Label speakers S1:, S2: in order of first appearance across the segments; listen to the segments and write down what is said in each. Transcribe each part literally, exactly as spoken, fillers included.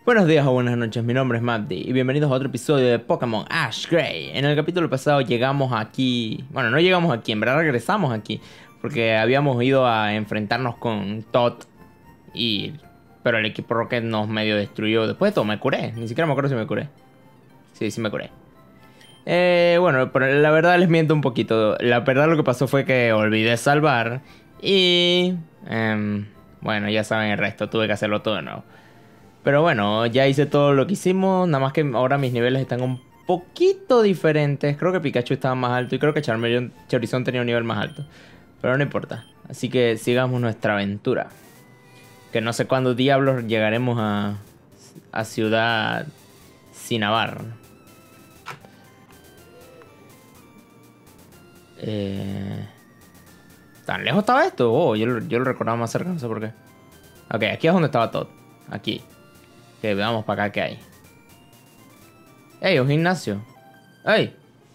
S1: Buenos días o buenas noches, mi nombre es Mabdi y bienvenidos a otro episodio de Pokémon Ash Gray. En el capítulo pasado llegamos aquí, bueno, no llegamos aquí, en verdad regresamos aquí, porque habíamos ido a enfrentarnos con Todd y... pero el equipo Rocket nos medio destruyó. Después de todo me curé, ni siquiera me acuerdo si me curé. Sí, sí me curé. Eh, bueno, pero la verdad les miento un poquito. La verdad lo que pasó fue que olvidé salvar y... em, bueno, ya saben el resto, tuve que hacerlo todo de nuevo. Pero bueno, ya hice todo lo que hicimos. Nada más que ahora mis niveles están un poquito diferentes. Creo que Pikachu estaba más alto y creo que Charmeleon, Charizard tenía un nivel más alto. Pero no importa. Así que sigamos nuestra aventura. Que no sé cuándo diablos llegaremos a, a Ciudad Cinnabar. Eh... ¿Tan lejos estaba esto? Oh, yo, lo- yo lo recordaba más cerca, no sé por qué. Ok, aquí es donde estaba Todd. Aquí. Que veamos para acá qué hay. ¡Ey, un gimnasio! ¡Ey!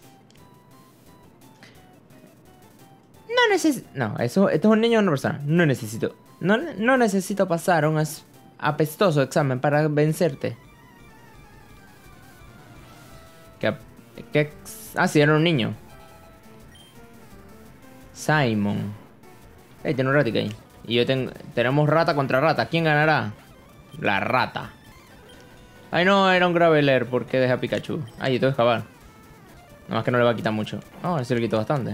S1: No necesito... No, eso, esto es un niño o una persona. No necesito... No, no necesito pasar un as- apestoso examen para vencerte. ¿Qué, qué... Ah, sí, era un niño. Simon. Ey, tiene un Raticate. Y yo tengo... Tenemos rata contra rata. ¿Quién ganará? La rata. Ay, no, era un Graveler. ¿Por qué deja Pikachu? Ay, yo tengo que excavar. Nada más que no le va a quitar mucho. Oh, ese le quitó bastante.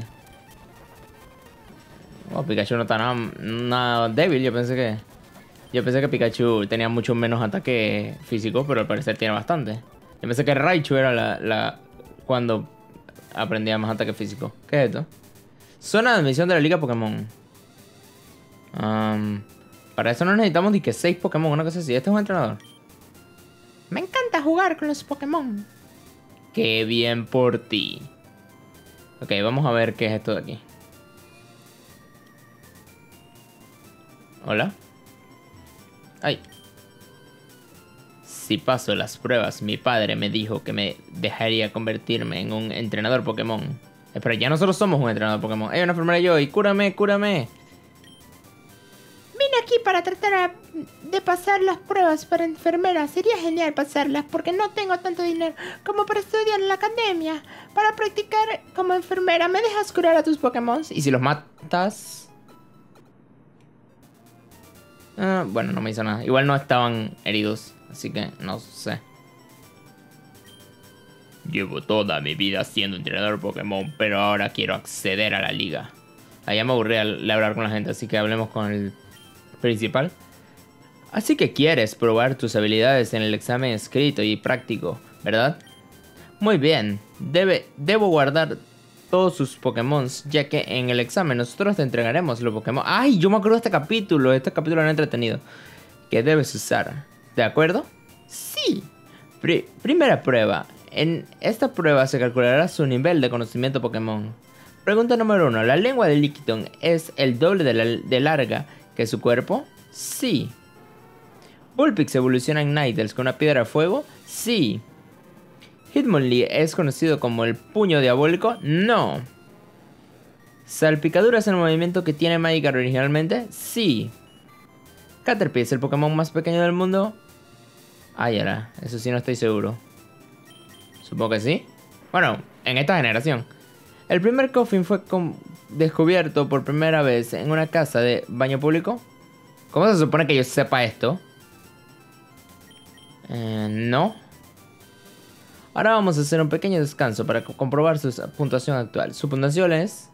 S1: Oh, Pikachu no está nada, nada débil, yo pensé que... Yo pensé que Pikachu tenía mucho menos ataque físico, pero al parecer tiene bastante. Yo pensé que Raichu era la... la cuando aprendía más ataque físico. ¿Qué es esto? Zona de admisión de la Liga Pokémon. Am, para eso no necesitamos ni que seis Pokémon, una cosa así. Este es un entrenador. Me encanta jugar con los Pokémon. Qué bien por ti. Ok, vamos a ver qué es esto de aquí. Hola. Ay. Si paso las pruebas, mi padre me dijo que me dejaría convertirme en un entrenador Pokémon. Espera, ya nosotros somos un entrenador Pokémon. Hay una enfermera yo y cúrame, cúrame.
S2: Vine aquí para tratar a- de pasar las pruebas para enfermera. Sería genial pasarlas porque no tengo tanto dinero como para estudiar en la academia. Para practicar como enfermera, ¿me dejas curar a tus Pokémon?
S1: ¿Y si los matas? Ah, bueno, no me hizo nada. Igual no estaban heridos, así que no sé. Llevo toda mi vida siendo entrenador Pokémon, pero ahora quiero acceder a la liga. Allá me aburrí al al hablar con la gente, así que hablemos con el principal. Así que quieres probar tus habilidades en el examen escrito y práctico, ¿verdad? Muy bien, debe, debo guardar todos sus Pokémon, ya que en el examen nosotros te entregaremos los Pokémon. ¡Ay! Yo me acuerdo de este capítulo, este capítulo era entretenido. Que debes usar, ¿de acuerdo?
S2: Sí.
S1: Pri- primera prueba. En esta prueba se calculará su nivel de conocimiento Pokémon. Pregunta número uno. ¿La lengua de Lickitung es el doble de, la- de larga que su cuerpo? Sí. ¿Bullpix evoluciona en Ninetales con una piedra de fuego? Sí. ¿Hitmonlee es conocido como el puño diabólico? No. ¿Salpicadura es el movimiento que tiene Magikarp originalmente? Sí. ¿Caterpie es el Pokémon más pequeño del mundo? Ah, ya era. Eso sí no estoy seguro. Supongo que sí. Bueno, en esta generación. El primer coffin fue com- descubierto por primera vez en una casa de baño público. ¿Cómo se supone que yo sepa esto? Eh, no. Ahora vamos a hacer un pequeño descanso para co- comprobar su puntuación actual. Su puntuación es...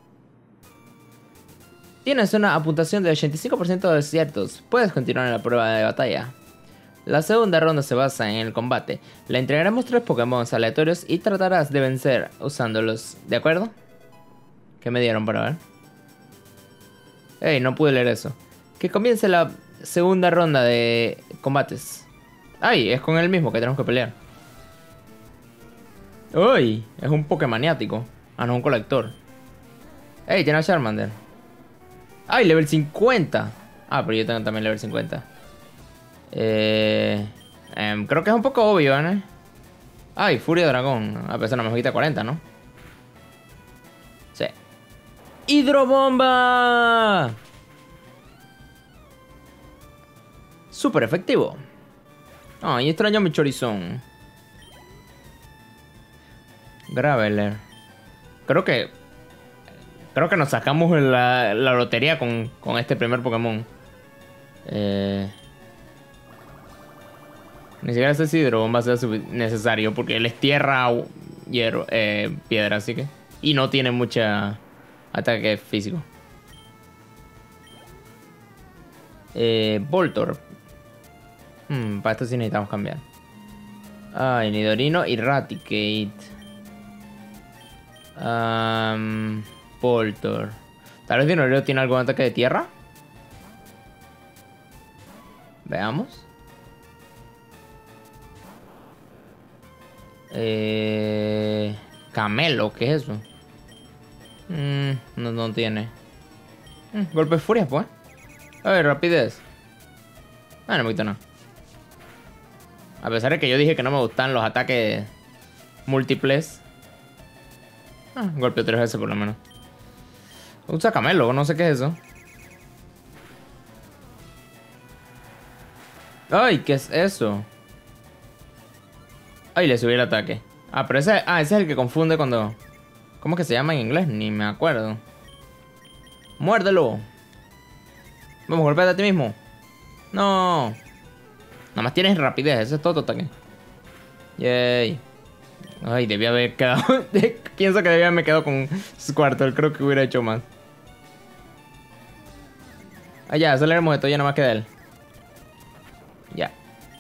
S1: Tienes una puntuación de ochenta y cinco por ciento de ciertos. Puedes continuar en la prueba de batalla. La segunda ronda se basa en el combate. Le entregaremos tres Pokémon aleatorios y tratarás de vencer usándolos. ¿De acuerdo? ¿Qué me dieron para ver? Ey, no pude leer eso. Que comience la segunda ronda de combates. Ay, es con el mismo que tenemos que pelear. Uy, es un Pokémaniático. Ah, no, un colector. Ey, tiene a Charmander. Ay, level cincuenta. Ah, pero yo tengo también level cincuenta. Eh, em, creo que es un poco obvio, ¿no? Ay, Furia Dragón. A pesar, no me quita cuarenta, ¿no? Sí. ¡Hidrobomba! Súper efectivo. Ay, extraño a mi chorizón. Graveler. Creo que... Creo que nos sacamos la, la lotería con, con este primer Pokémon. Eh... Ni siquiera sé si Hidro va a ser necesario porque él es tierra, hierro, eh, piedra, así que... Y no tiene mucha ataque físico. Eh, Voltorb. Hmm, para esto sí necesitamos cambiar. Ay, Nidorino y Raticate. Um, Voltorb. Tal vez Nidorino tiene algún ataque de tierra. Veamos. Eh, Camelo, ¿qué es eso? Mm, no, no tiene. Mm, golpe de furia, pues. A ver, rapidez. Ah, no me gusta nada. A pesar de que yo dije que no me gustan los ataques múltiples. Ah, golpeo tres veces por lo menos. Usa Camelo, no sé qué es eso. Ay, ¿qué es eso? Ay, le subí el ataque. Ah, pero ese, ah, ese es el que confunde cuando... ¿Cómo es que se llama en inglés? Ni me acuerdo. ¡Muérdelo! Vamos, golpea a ti mismo. No. Nada más tienes rapidez, ese es todo tu ataque. Yay. Ay, debía haber quedado... Pienso que debía haberme quedado con Squirtle. Creo que hubiera hecho más. Ah, ya, aceleremos esto, ya nada más queda él. Ya.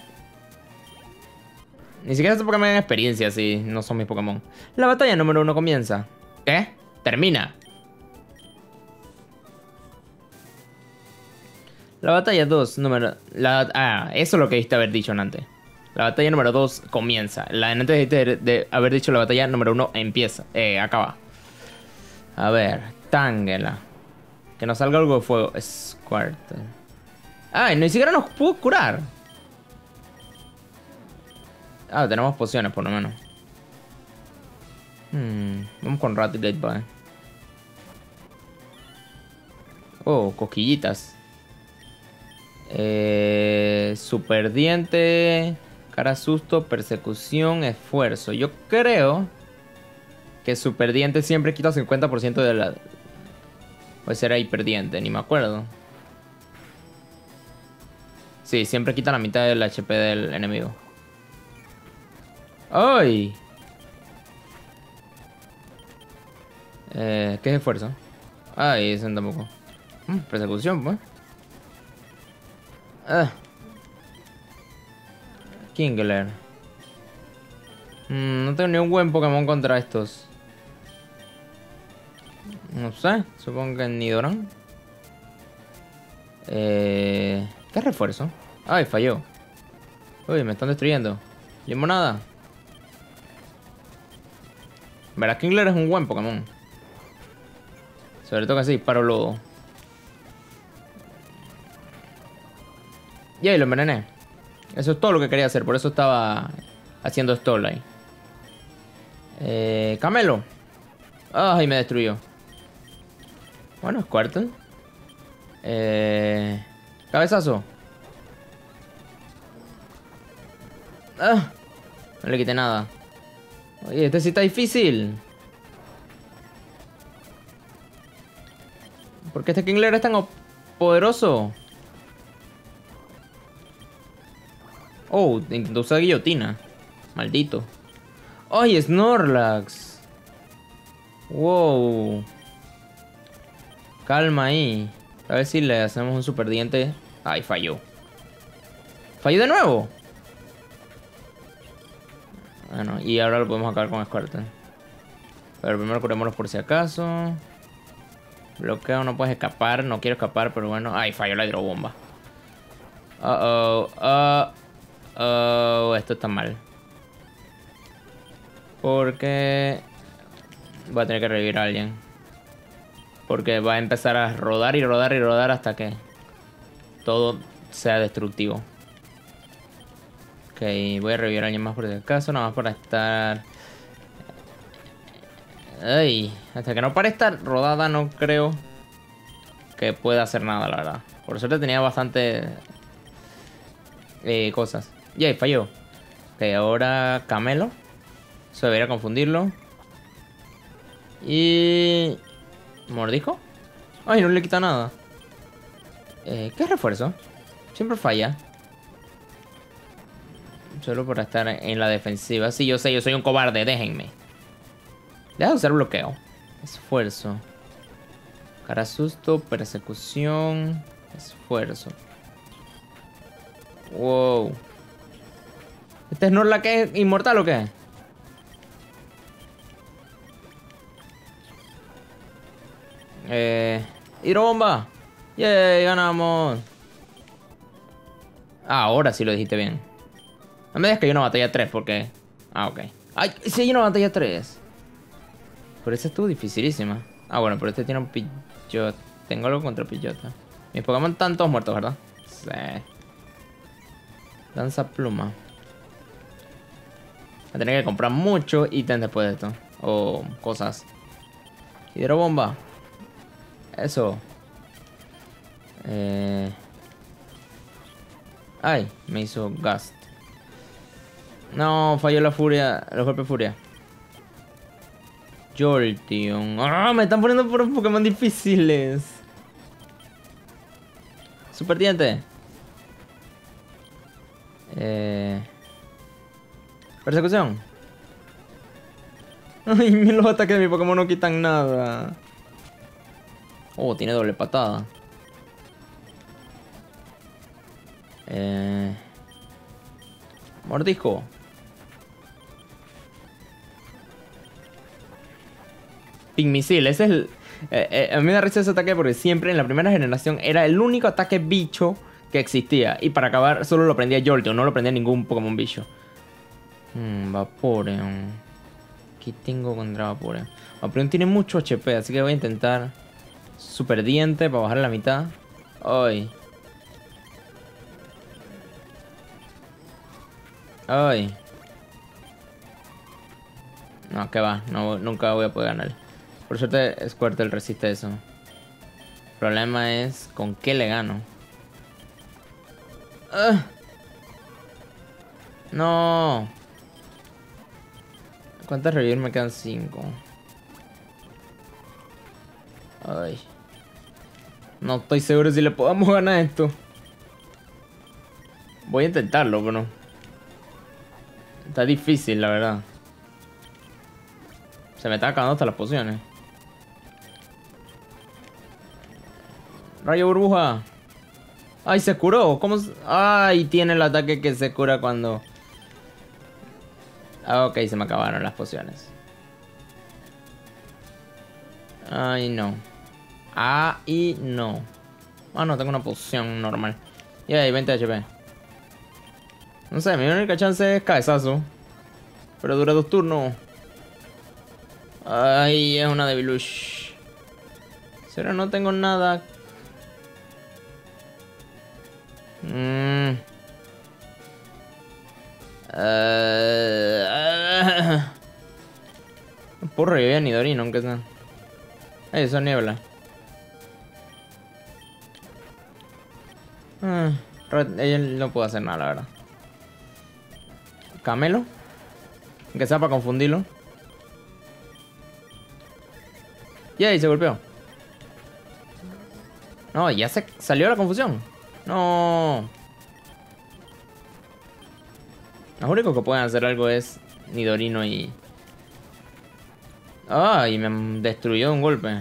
S1: Ni siquiera estos Pokémon en experiencia, si no son mis Pokémon. La batalla número uno comienza. ¿Qué? Termina. La batalla dos, número... La, ah, eso es lo que diste haber dicho antes. La batalla número dos comienza. La antes diste de, de haber dicho la batalla número uno empieza. Eh, acaba. A ver, Tangela. Que nos salga algo de fuego. Squirtle. Ay, ni siquiera nos pudo curar. Ah, tenemos pociones por lo menos. Hmm, vamos con Raticate, vale. Oh, cosquillitas. Eh, super diente. Cara susto, persecución, esfuerzo. Yo creo que super diente siempre quita cincuenta por ciento de la... Pues era hiperdiente, ni me acuerdo. Sí, siempre quita la mitad del H P del enemigo. ¡Ay! Eh, ¿qué es esfuerzo? Ay, ese tampoco. Mm, persecución, pues. Ah. Kingler. Mm, no tengo ni un buen Pokémon contra estos. No sé, supongo que Nidoran. Eh, ¿Qué refuerzo? Ay, falló. Uy, me están destruyendo. Limonada. Verás, Kingler es un buen Pokémon. Sobre todo que se disparo lodo. Y ahí lo envenené. Eso es todo lo que quería hacer. Por eso estaba haciendo stall ahí. Eh, Camelo. Ay, me destruyó. Bueno, Squirtle. Eh, cabezazo. Ah, no le quité nada. Oye, este sí está difícil. ¿Por qué este Kingler es tan poderoso? Oh, intentó usar guillotina. Maldito. ¡Ay, Snorlax! Wow. Calma ahí. A ver si le hacemos un super diente. Ay, falló. ¿Falló de nuevo? Bueno, y ahora lo podemos acabar con Squirtle. Pero primero curémoslos por si acaso. Bloqueo, no puedes escapar. No quiero escapar, pero bueno. Ay, falló la hidrobomba. Uh oh. Uh oh. Esto está mal. Porque voy a tener que revivir a alguien. Porque va a empezar a rodar y rodar y rodar hasta que todo sea destructivo. Ok, voy a revivir a alguien más por si acaso. Nada más para estar... Ay, hasta que no pare esta rodada no creo que pueda hacer nada, la verdad. Por suerte tenía bastante eh, cosas. Yay, falló. Ok, ahora Camelo. Eso debería confundirlo. Y... ¿Mordisco? Ay, no le quita nada. Eh, ¿Qué es refuerzo? Siempre falla. Solo por estar en la defensiva. Sí, yo sé, yo soy un cobarde, déjenme. Deja de usar bloqueo. Esfuerzo. Cara susto, persecución. Esfuerzo. Wow. ¿Este es Snorlax que es inmortal o qué? Eh... ¡Hidrobomba! ¡Yay! ¡Ganamos! Ah, ahora sí lo dijiste bien. No me digas que hay una batalla tres porque... Ah, ok. ¡Ay! Sí hay una batalla tres. Pero esa estuvo dificilísima. Ah, bueno, pero este tiene un Pidgeot. Tengo algo contra Pidgeot. Mis Pokémon están todos muertos, ¿verdad? Sí. Danza pluma. Voy a tener que comprar muchos ítems después de esto. O cosas. Hidrobomba. Eso. Eh... Ay, me hizo Gast. No, falló la furia. Los golpes de furia. Jolteon. ¡Ah! Me están poniendo por Pokémon difíciles. Super diente. Eh... Persecución. Ay, los ataques de mi Pokémon no quitan nada. Oh, tiene doble patada. Eh... Mordisco. Pigmisil, ese es el... Eh, eh, a mí me da risa ese ataque porque siempre en la primera generación era el único ataque bicho que existía. Y para acabar solo lo prendía Jolteon, no lo prendía ningún Pokémon bicho. Hmm, Vaporeon. ¿Qué tengo contra Vaporeon? Vaporeon tiene mucho H P, así que voy a intentar Super Diente para bajar la mitad. Ay. Ay. No, que va, no, nunca voy a poder ganar. Por suerte Squirtle resiste eso. El problema es con qué le gano. ¡Ah! No. ¿Cuántas revivir me quedan? Cinco. Ay. No estoy seguro si le podamos ganar esto. Voy a intentarlo, pero... Está difícil, la verdad. Se me están acabando hasta las pociones. Rayo burbuja. Ay, se curó. ¿Cómo? Se... Ay, tiene el ataque que se cura cuando... Ah, ok, se me acabaron las pociones. Ay, no. Ay, no. Ah, no, tengo una poción normal. Y ahí, veinte H P. No sé, mi única chance es cabezazo. Pero dura dos turnos. Ay, es una Devilush. Pero no tengo nada. Mmm. Uh, uh. No puedo revivir a Nidorino, aunque sea. Ay, eso es niebla. Uh, ella no puede hacer nada, la verdad. Camelo. Aunque sea para confundirlo. Yay, se golpeó. No, ya se salió la confusión. No. Los únicos que pueden hacer algo es Nidorino y... Ah, y me destruyó de un golpe.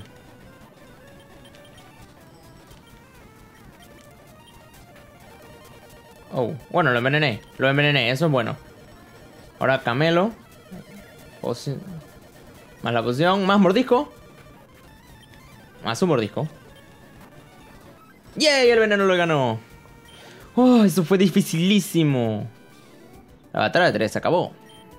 S1: Oh, bueno, lo envenené. Lo envenené, eso es bueno. Ahora Camelo. Poci... Más la poción, más mordisco. Más un mordisco. ¡Yay! El veneno lo ganó. Oh, eso fue dificilísimo. La batalla de tres se acabó.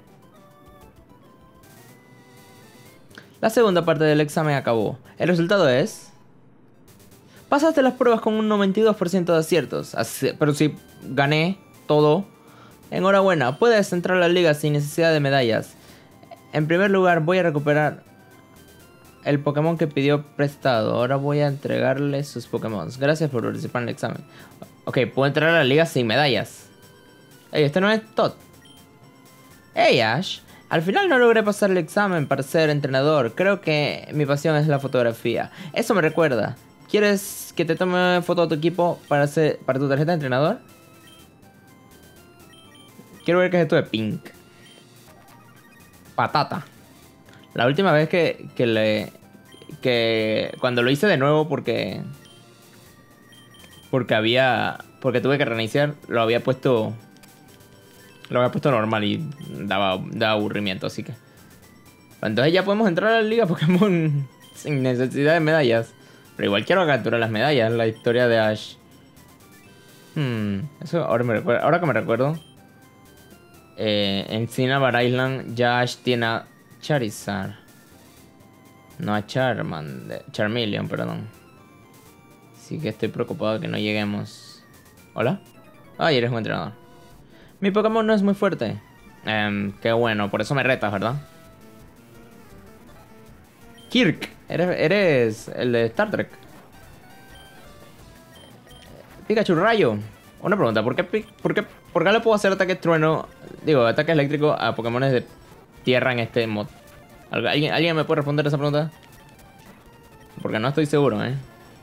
S1: La segunda parte del examen acabó. El resultado es... Pasaste las pruebas con un noventa y dos por ciento de aciertos. Así, pero si gané todo, enhorabuena. Puedes entrar a la liga sin necesidad de medallas. En primer lugar, voy a recuperar el Pokémon que pidió prestado. Ahora voy a entregarle sus Pokémon. Gracias por participar en el examen. Ok, puedo entrar a la liga sin medallas. Ey, este no es Todd. Hey, Ash. Al final no logré pasar el examen para ser entrenador. Creo que mi pasión es la fotografía. Eso me recuerda. ¿Quieres que te tome foto de tu equipo para, hacer, para tu tarjeta de entrenador? Quiero ver qué es esto de Pink. Patata. La última vez que, que le... Que cuando lo hice de nuevo porque... Porque había... Porque tuve que reiniciar. Lo había puesto... Lo había puesto normal y daba, daba aburrimiento, así que... Entonces ya podemos entrar a la Liga Pokémon sin necesidad de medallas. Pero igual quiero capturar las medallas, la historia de Ash. Hmm, eso ahora, me recuerdo, ahora que me recuerdo. Eh, en Cinnabar Island ya Ash tiene a Charizard. No a Charmander, Charmeleon, perdón. Así que estoy preocupado de que no lleguemos. ¿Hola? Ay, eres un entrenador. Mi Pokémon no es muy fuerte. Um, qué bueno, por eso me retas, ¿verdad? Kirk, eres, eres el de Star Trek. Pikachu Rayo. Una pregunta, ¿por qué, por qué, por qué le puedo hacer ataque trueno? Digo, ataque eléctrico a Pokémon de tierra en este mod. ¿Alguien, ¿Alguien me puede responder esa pregunta? Porque no estoy seguro, ¿eh?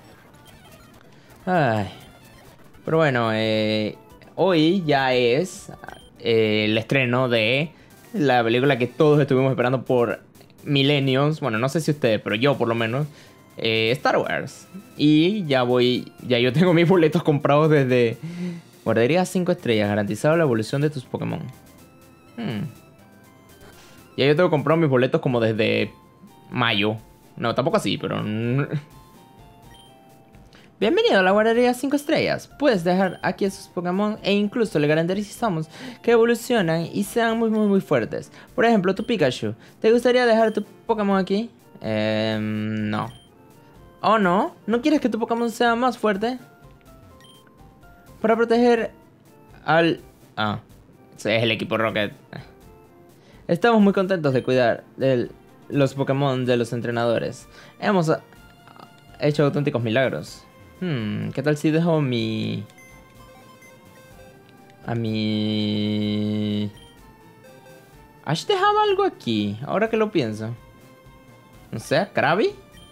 S1: Ay. Pero bueno, eh... hoy ya es eh, el estreno de la película que todos estuvimos esperando por milenios. Bueno, no sé si ustedes, pero yo por lo menos. Eh, Star Wars. Y ya voy, ya yo tengo mis boletos comprados desde... Guardería cinco estrellas, garantizado la evolución de tus Pokémon. Hmm. Ya yo tengo comprado mis boletos como desde mayo. No, tampoco así, pero... Bienvenido a la guardería cinco estrellas. Puedes dejar aquí a sus Pokémon e incluso le garantizamos que evolucionan y sean muy muy muy fuertes. Por ejemplo, tu Pikachu. ¿Te gustaría dejar tu Pokémon aquí? Eh, no. ¿Oh no? ¿No quieres que tu Pokémon sea más fuerte? Para proteger al... Ah, ese es el equipo Rocket. Estamos muy contentos de cuidar de los Pokémon de los entrenadores. Hemos hecho auténticos milagros. Hmm, ¿qué tal si dejo mi... A mi... ¿Ash dejaba algo aquí? Ahora que lo pienso. No sé, ¿Krabby?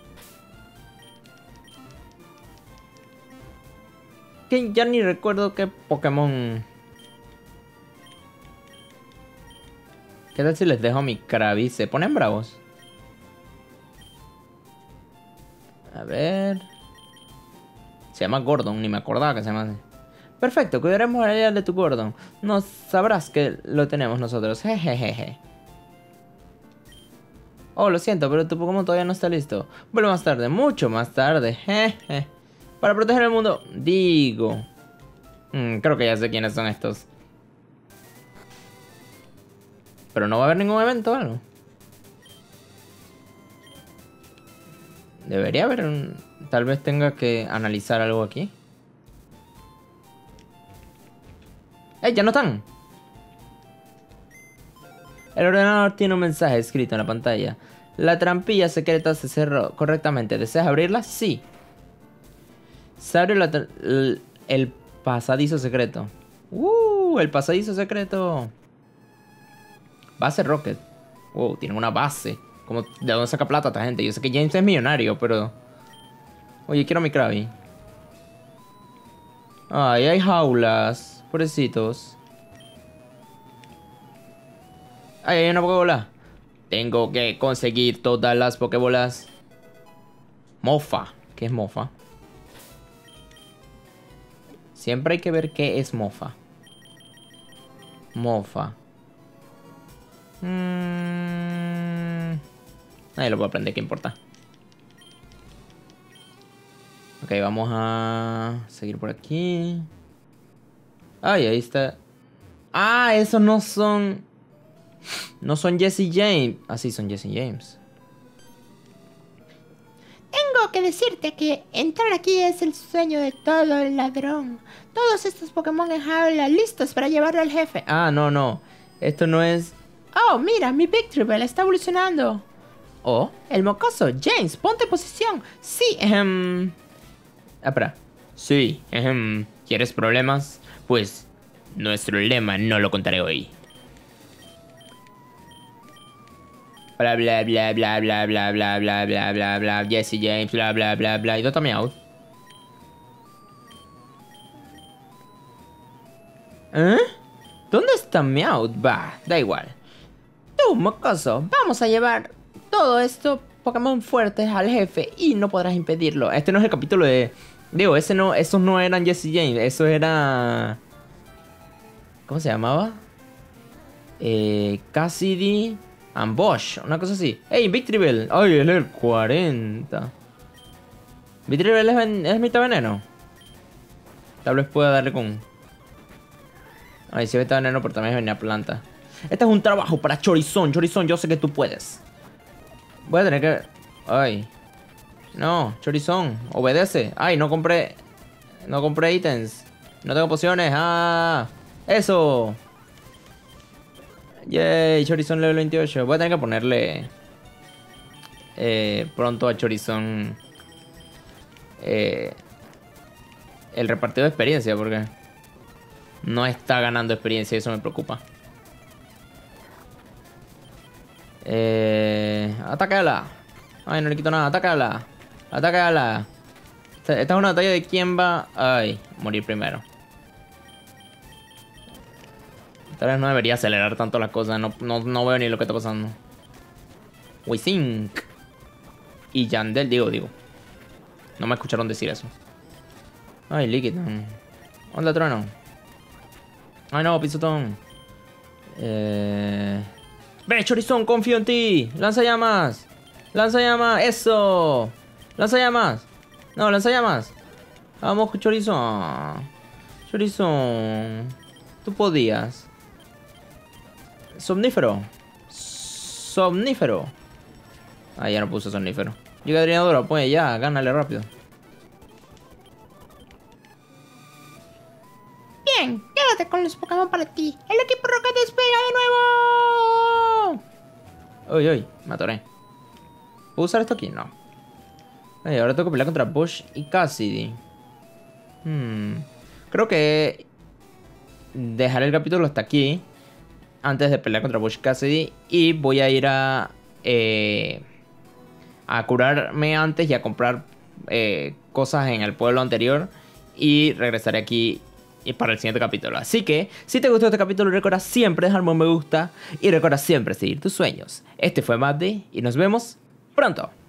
S1: Que ya ni recuerdo qué Pokémon... ¿Qué tal si les dejo mi Krabby? ¿Se ponen bravos? A ver... Se llama Gordon, ni me acordaba que se llama así. Perfecto, cuidaremos a de tu Gordon. No sabrás que lo tenemos nosotros. Jejejeje. Oh, lo siento, pero tu Pokémon todavía no está listo. Vuelve más tarde, mucho más tarde. Jeje. Para proteger el mundo. Digo. Mm, creo que ya sé quiénes son estos. Pero no va a haber ningún evento o algo. Debería haber un... Tal vez tenga que analizar algo aquí. ¡Eh! ¡Ya no están! El ordenador tiene un mensaje escrito en la pantalla. La trampilla secreta se cerró correctamente. ¿Deseas abrirla? Sí. Se abre la el, el pasadizo secreto. ¡Uh! El pasadizo secreto. Base Rocket. Wow, tienen una base. Como, ¿de dónde saca plata esta gente? Yo sé que James es millonario, pero... Oye, quiero mi Krabby. Ay, hay jaulas. Pobrecitos. Ay, hay una Pokébola. Tengo que conseguir todas las Pokébolas. Mofa. ¿Qué es mofa? Siempre hay que ver qué es mofa. Mofa. Mmm... Ahí lo puedo aprender, ¿qué importa? Ok, vamos a seguir por aquí. Ay, ahí está. Ah, esos no son... No son Jesse James. Ah, sí, son Jesse James.
S2: Tengo que decirte que entrar aquí es el sueño de todo el ladrón. Todos estos Pokémon en jaula listos para llevarlo al jefe.
S1: Ah, no, no. Esto no es...
S2: Oh, mira, mi Victreebel está evolucionando.
S1: Oh,
S2: El mocoso, James, ponte en posición. Sí,
S1: ejem... Ah, espera. Sí, ejem. ¿Quieres problemas? Pues Nuestro lema no lo contaré hoy. Bla bla bla bla bla bla bla bla bla bla bla Jesse James bla bla bla bla. ¿Y dónde está Meowth? ¿Eh? ¿Dónde está Meowth? Va, da igual. Tú, mocoso, vamos a llevar todo esto Pokémon fuertes al jefe y no podrás impedirlo. Este no es el capítulo de... Digo, ese no, esos no eran Jesse James, eso era... ¿Cómo se llamaba? Eh, Cassidy and Bosch, una cosa así. ¡Ey, Victreebel! ¡Ay, es el cuarenta! ¿Victreebel es, ven es mitad veneno? Tal vez pueda darle con... Ay, si es mitad veneno, pero también es venena planta. Este es un trabajo para Chorizón. Chorizón, yo sé que tú puedes. Voy a tener que... Ay. No, Chorizón, obedece. Ay, no compré... No compré ítems. No tengo pociones. ¡Ah! ¡Eso! Yay, Chorizón level veintiocho. Voy a tener que ponerle... Eh, pronto a Chorizón... Eh, el repartido de experiencia, porque... No está ganando experiencia y eso me preocupa. Eh... Atácala. Ay, no le quito nada. Atácala. Atácala. Esta, esta es una batalla de quién va... Ay, morir primero. Tal vez no debería acelerar tanto las cosas. No, no, no veo ni lo que está pasando. Wisink. Y Yandel, digo, digo. No me escucharon decir eso. Ay, Lickitung. Onda Trueno. Ay, no, Pisotón. Eh... ¡Ve, Chorizón! ¡Confío en ti! ¡Lanza llamas! ¡Lanza llamas! ¡Eso! ¡Lanza llamas! No, lanza llamas. Vamos, Chorizón. Chorizón. Tú podías. Somnífero. Somnífero. Ah, ya no puso somnífero. Llega Drenadora, pues ya, gánale rápido.
S2: Bien, quédate con los Pokémon para ti. El equipo Rocket despega de nuevo.
S1: Uy, uy, me atoré. ¿Puedo usar esto aquí? No. Ay, ahora tengo que pelear contra Bush y Cassidy. Hmm. Creo que dejaré el capítulo hasta aquí. Antes de pelear contra Bush y Cassidy. Y voy a ir a... Eh, a curarme antes y a comprar eh, cosas en el pueblo anterior. Y regresaré aquí para el siguiente capítulo. Así que, si te gustó este capítulo, recuerda siempre dejarme un me gusta. Y recuerda siempre seguir tus sueños. Este fue Maddy y nos vemos pronto.